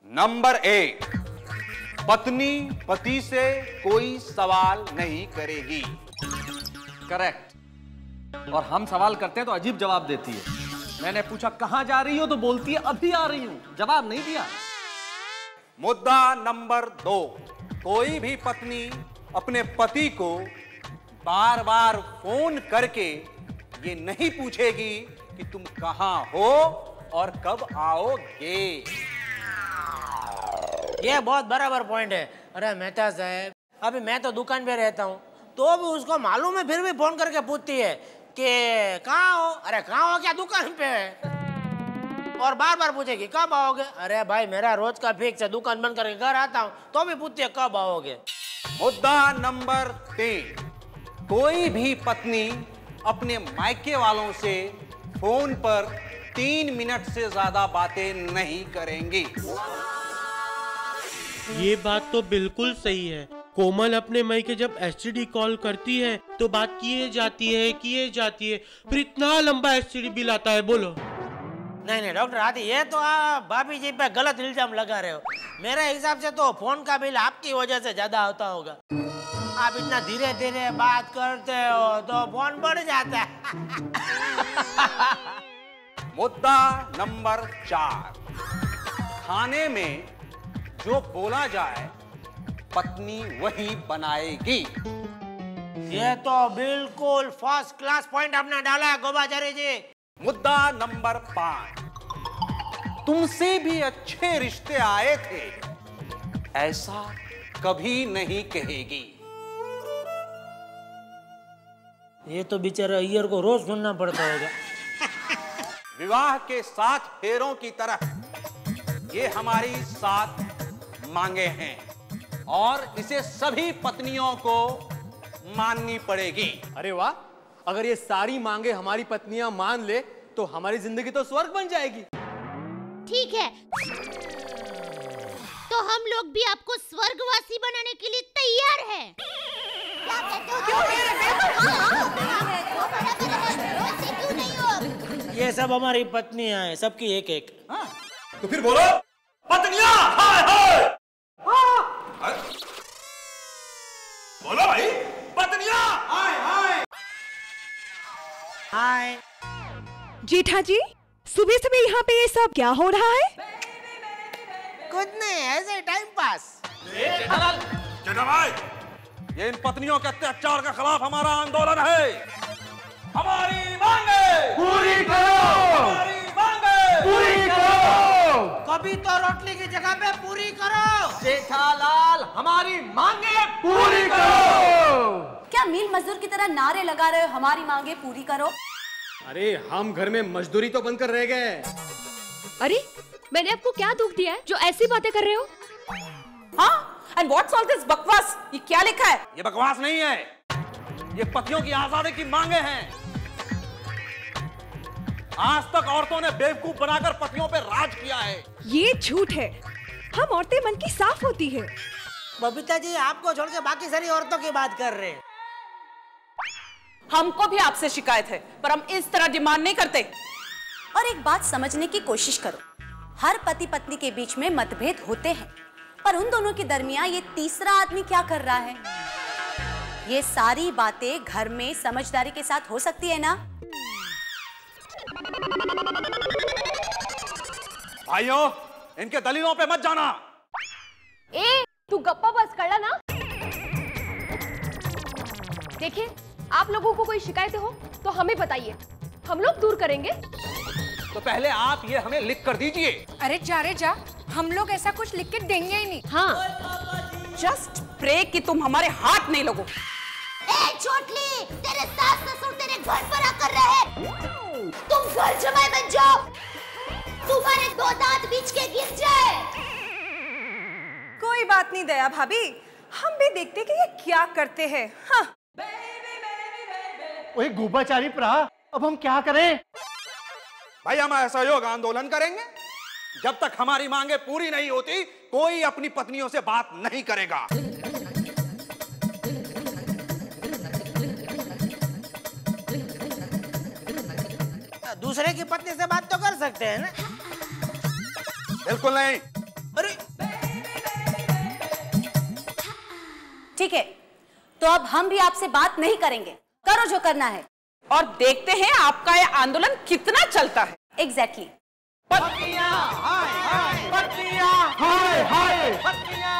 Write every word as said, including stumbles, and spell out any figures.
Number एक, पत्नी पति से कोई सवाल नहीं करेगी। करेक्ट। और हम सवाल करते हैं तो अजीब जवाब देती है। मैंने पूछा कहां जा रही हो तो बोलती है अभी आ रही हूं। जवाब नहीं दिया। मुद्दा नंबर दो, कोई भी पत्नी अपने पति को बार बार फोन करके ये नहीं पूछेगी कि तुम कहां हो और कब आओगे। ये बहुत बराबर पॉइंट है। अरे मेहता साहब, अभी मैं तो दुकान पे रहता हूँ तो भी उसको मालूम है, फिर भी फोन करके पूछती है कि कहाँ हो। अरे कहाँ हो क्या, दुकान पे है। और बार बार पूछेगी कब आओगे। अरे भाई मेरा रोज का फिक्स है, दुकान बंद करके घर आता हूँ तो भी पूछती है कब आओगे। मुद्दा नंबर तीन, कोई भी पत्नी अपने मायके वालों से फोन पर तीन मिनट से ज्यादा बातें नहीं करेंगी। ये बात तो बिल्कुल सही है। कोमल अपने मायके जब एसटीडी कॉल करती है तो बात किए जाती है किए जाती है, फिर इतना लंबा एसटीडी बिल आता है। बोलो। नहीं नहीं डॉक्टर आदि, ये तो आप भाभी जी पे गलत इल्जाम लगा रहे हो। मेरे हिसाब से तो फोन का बिल आपकी वजह से ज्यादा होता होगा। आप इतना धीरे धीरे बात करते हो तो फोन बढ़ जाता है। मुद्दा नंबर चार, खाने में जो बोला जाए पत्नी वही बनाएगी। ये तो बिल्कुल फर्स्ट क्लास पॉइंट आपने डाला है गोबाचारी जी। मुद्दा नंबर पांच, तुमसे भी अच्छे रिश्ते आए थे ऐसा कभी नहीं कहेगी। ये तो बेचारा अय्यर को रोज सुनना पड़ता होगा। विवाह के सात फेरों की तरह ये हमारी सात मांगे हैं और इसे सभी पत्नियों को माननी पड़ेगी। अरे वाह, अगर ये सारी मांगे हमारी पत्नियां मान ले तो हमारी जिंदगी तो स्वर्ग बन जाएगी। ठीक है, तो हम लोग भी आपको स्वर्गवासी बनाने के लिए तैयार हैं। क्या कहते हो? क्यों नहीं हो? ये सब हमारी पत्नियां हैं, सबकी एक एक। हाँ? तो फिर बोलो पत्नियां। हाय हाय। बोलो भाई पत्नियां। हाय हाय। हाय जेठा जी, सुबह सुबह यहाँ पे ये सब क्या हो रहा है? कुछ नहीं, ऐसे टाइम पास। जेठा भाई, ये इन पत्नियों के अत्याचार के खिलाफ हमारा आंदोलन है। हमारी मांगे पूरी करो, हमारी मांगे पूरी करो। कभी तो रोटली की जगह पे पूरी करो। जेठालाल, हमारी मांगे पूरी करो। क्या मील मजदूर की तरह नारे लगा रहे हो हमारी मांगे पूरी करो? अरे हम घर में मजदूरी तो बंद कर रह गए। अरे मैंने आपको क्या दुख दिया है जो ऐसी बातें कर रहे हो? हाँ, एंड व्हाट्स ऑल दिस बकवास? ये क्या लिखा है? ये बकवास नहीं है, ये पतियों की आजादी की मांगे हैं। आज तक औरतों ने बेवकूफ बनाकर पतियों पे राज किया है। ये झूठ है। हम औरतें मन की साफ होती है। बबीता जी, आपको छोड़ के बाकी सारी औरतों की बात कर रहे हैं। हमको भी आपसे शिकायत है, पर हम इस तरह डिमांड नहीं करते। और एक बात समझने की कोशिश करो, हर पति पत्नी के बीच में मतभेद होते हैं, पर उन दोनों के दरमियान ये तीसरा आदमी क्या कर रहा है? ये सारी बातें घर में समझदारी के साथ हो सकती है ना? भाइयों, इनके दलीलों पे मत जाना। ए, तू गप्पा बस कर ला ना। देखिए, आप लोगों को कोई शिकायतें हो तो हमें बताइए, हम लोग दूर करेंगे। तो पहले आप ये हमें लिख कर दीजिए। अरे जा रे जा, हम लोग ऐसा कुछ लिख के देंगे ही नहीं। हाँ, जस्ट प्रे कि तुम हमारे हाथ नहीं लगो। ए छोटली, तेरे सास ससुर तेरे घर पर आकर रहे, तुम घर जमाई बन जाओ, तुम्हारे दो दांत बीच के गिर जाए। कोई बात नहीं दया भाभी, हम भी देखते कि ये क्या करते हैं। हाँ। ओए गोबाचारी प्रा, अब हम क्या करें? भाई हम असहयोग आंदोलन करेंगे। जब तक हमारी मांगे पूरी नहीं होती, कोई अपनी पत्नियों से बात नहीं करेगा। दूसरे की पत्नी से बात तो कर सकते हैं ना? बिल्कुल नहीं, अरे ठीक है, तो अब हम भी आपसे बात नहीं करेंगे। करो जो करना है और देखते हैं आपका ये आंदोलन कितना चलता है। Exactly exactly. पत्नियां हाय हाय पत्नियां हाय हाय पत्नियां